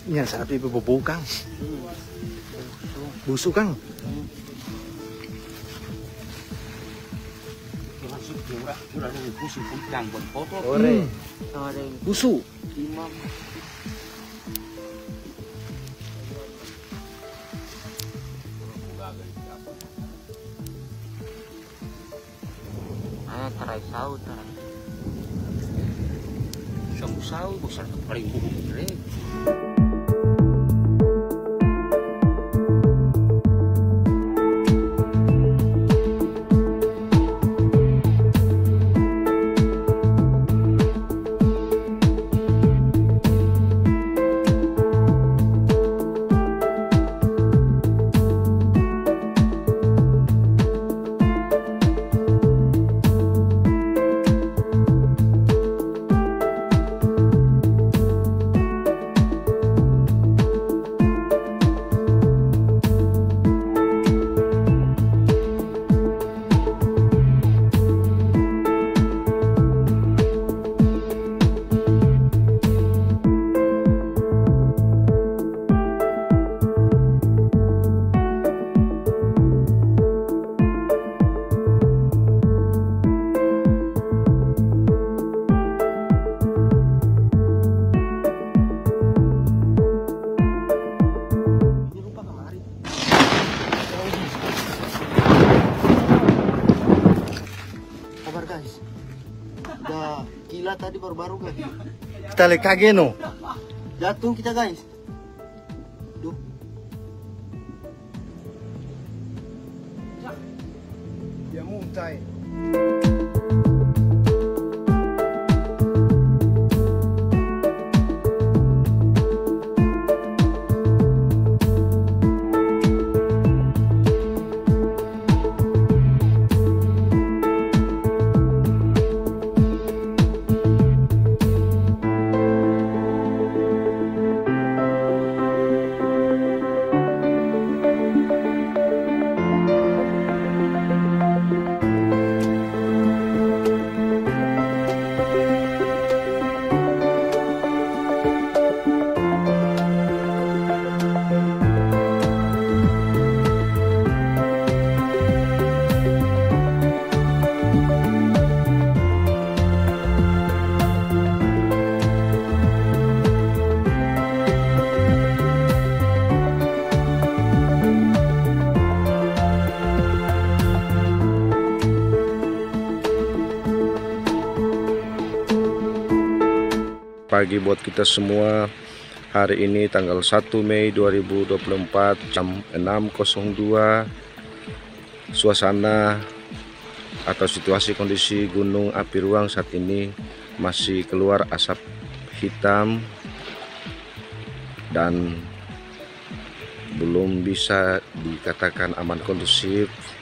Nya sapi bebau Kang. Busuk Kang. Busuk. Taray sao, taray. Isang usaw, besar paling buhok direk. Udah gila tadi baru-baru guys. Kita lihat kage no. Jatuh kita guys. Duh. Dia muntah. Pagi buat kita semua. Hari ini tanggal 1 Mei 2024 jam 6.02. Suasana atau situasi kondisi Gunung Api Ruang saat ini masih keluar asap hitam dan belum bisa dikatakan aman kondusif.